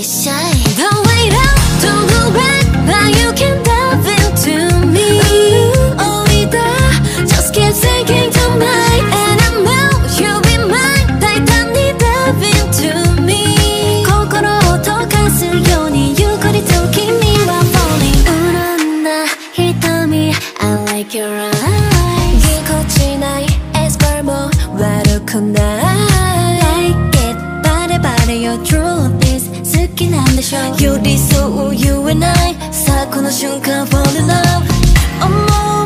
shy. Don't wait out, don't look back. Now you can dive into me. Just keep thinking tonight, and I know you'll be mine. tightly dive into me. 心を溶かすようにゆっくりと君は falling. 潤んだ瞳 I like your eyes. ぎこちないエスパーも悪くない。 Like it バレバレ your truth is 好きなんでしょ。寄り添う you and I さあこの瞬間 fall in love.